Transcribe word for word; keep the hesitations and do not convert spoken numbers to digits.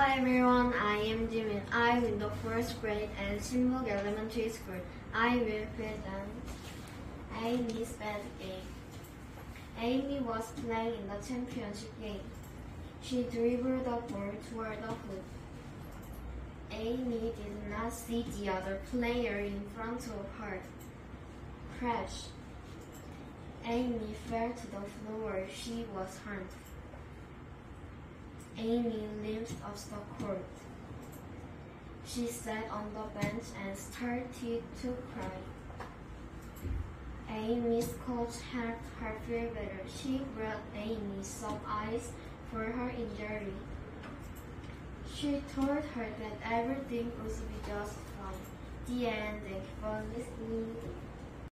Hi everyone, I am Jimin. I'm in the first grade at Sinbuk Elementary School. I will present Amy's bad game. Amy was playing in the championship game. She dribbled the ball toward the hoop. Amy did not see the other player in front of her. Crash. Amy fell to the floor. She was hurt. Amy limped off the court. She sat on the bench and started to cry. Amy's coach helped her feel better. She brought Amy some ice for her injury. She told her that everything would be just fine. The end. Thank you for listening.